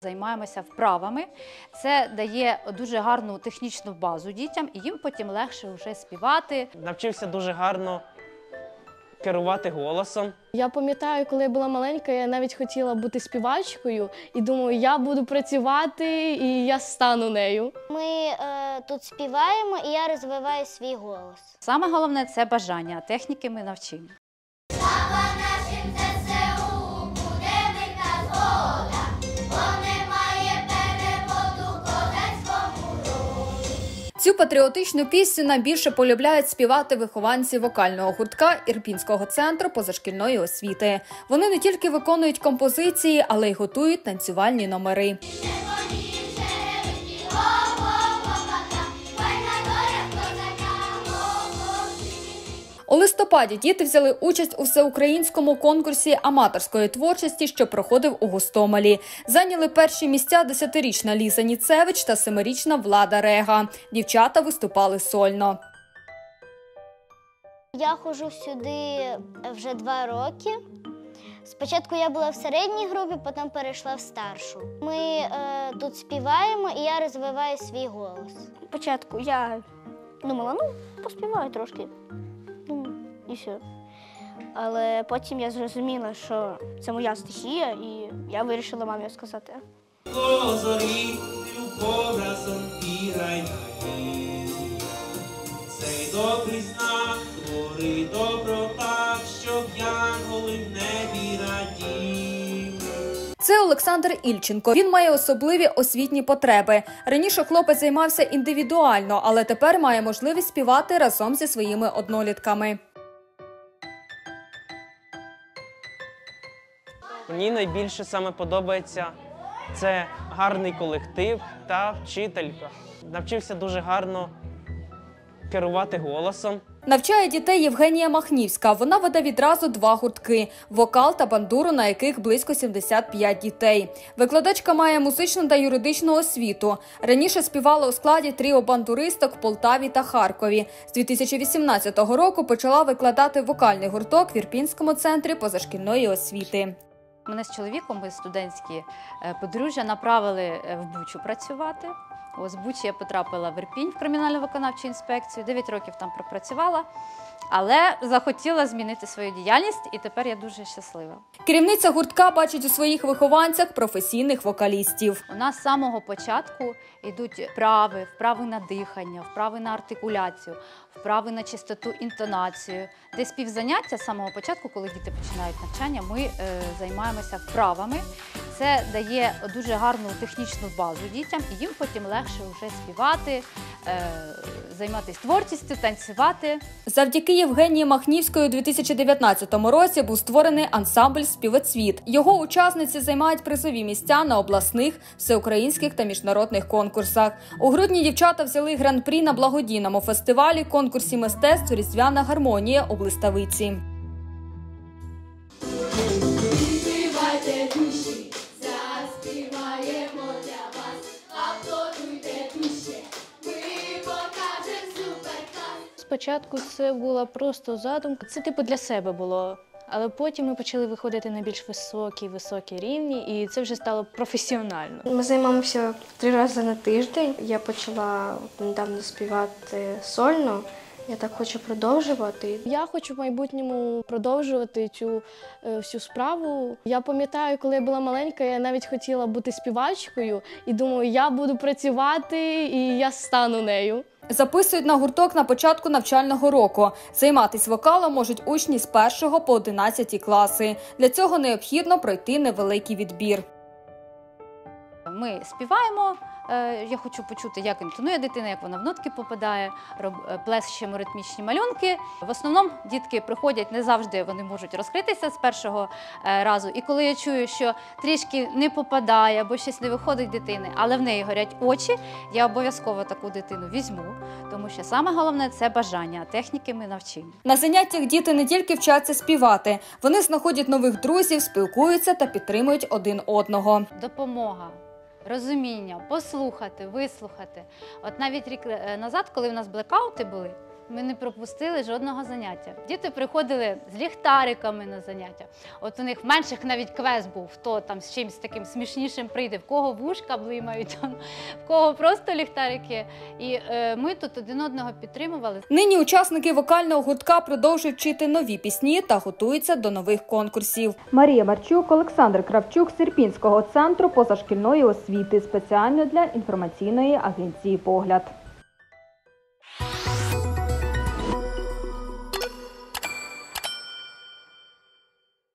Займаємося вправами. Це дає дуже гарну технічну базу дітям, і їм потім легше вже співати. Навчився дуже гарно керувати голосом. Я пам'ятаю, коли я була маленька, я навіть хотіла бути співачкою і думаю, я буду працювати і я стану нею. Ми тут співаємо і я розвиваю свій голос. Саме головне – це бажання, а техніки ми навчимо. Цю патріотичну пісню найбільше полюбляють співати вихованці вокального гуртка Ірпінського центру позашкільної освіти. Вони не тільки виконують композиції, але й готують танцювальні номери. У листопаді діти взяли участь у всеукраїнському конкурсі аматорської творчості, що проходив у Гостомелі. Зайняли перші місця 10-річна Ліза Ніцевич та 7-річна Влада Рега. Дівчата виступали сольно. Я ходжу сюди вже 2 роки. Спочатку я була в середній групі, потім перейшла в старшу. Ми тут співаємо і я розвиваю свій голос. Спочатку я думала, поспіваю трошки. І все. Але потім я зрозуміла, що це моя стихія, і я вирішила мамі сказати. Цей добрий знак творить добро так, щоб янголи в небі раділи. Це Олександр Ільченко. Він має особливі освітні потреби. Раніше хлопець займався індивідуально, але тепер має можливість співати разом зі своїми однолітками. Мені найбільше саме подобається – це гарний колектив та вчителька. Навчився дуже гарно керувати голосом. Навчає дітей Євгенія Махнівська. Вона веде відразу 2 гуртки – вокал та бандуру, на яких близько 75 дітей. Викладачка має музичну та юридичну освіту. Раніше співала у складі тріо бандуристок в Полтаві та Харкові. З 2018 року почала викладати вокальний гурток в Ірпінському центрі позашкільної освіти. Мене з чоловіком, ми студентські подружжя, направили в Бучу працювати. З Бучі я потрапила в Ірпінь в кримінально-виконавчу інспекцію, 9 років там пропрацювала, але захотіла змінити свою діяльність і тепер я дуже щаслива. Керівниця гуртка бачить у своїх вихованцях професійних вокалістів. У нас з самого початку йдуть вправи на дихання, вправи на артикуляцію, вправи на чистоту інтонацію. Десь півзаняття з самого початку, коли діти починають навчання, ми займаємося вправами. Це дає дуже гарну технічну базу дітям, і їм потім легше вже співати, займатися творчістю, танцювати. Завдяки Євгенії Махнівської у 2019 році був створений ансамбль «Співоцвіт». Його учасниці займають призові місця на обласних, всеукраїнських та міжнародних конкурсах. У грудні дівчата взяли гран-прі на благодійному фестивалі конкурсі мистецтв «Різдвяна гармонія» у Блиставиці. Спочатку це була просто задумка, це типу для себе було. Але потім ми почали виходити на більш високі рівні, і це вже стало професіонально. Ми займаємося 3 рази на тиждень. Я почала недавно співати сольно. Я так хочу продовжувати. Я хочу в майбутньому продовжувати цю всю справу. Я пам'ятаю, коли я була маленька, я навіть хотіла бути співачкою і думаю, я буду працювати і я стану нею. Записують на гурток на початку навчального року. Займатися вокалом можуть учні з 1 по 11 класи. Для цього необхідно пройти невеликий відбір. Ми співаємо, я хочу почути, як інтонує дитина, як вона в нотки попадає, плещемо ритмічні малюнки. В основному дітки приходять, не завжди вони можуть розкритися з першого разу. І коли я чую, що трішки не попадає або щось не виходить дитини, але в неї горять очі, я обов'язково таку дитину візьму, тому що саме головне – це бажання, а техніки ми навчимо. На заняттях діти не тільки вчаться співати, вони знаходять нових друзів, спілкуються та підтримують один одного. Допомога. Розуміння, послухати, вислухати. От навіть рік назад, коли в нас блекаути були, Ми не пропустили жодного заняття. Діти приходили з ліхтариками на заняття. От у них в менших навіть квест був, хто там з чимось таким смішнішим прийде, в кого вушка блимають, в кого просто ліхтарики. І ми тут один одного підтримували. Нині учасники вокального гуртка продовжують вчити нові пісні та готуються до нових конкурсів. Марія Марчук, Олександр Кравчук з Ірпінського центру позашкільної освіти спеціально для інформаційної агенції «Погляд».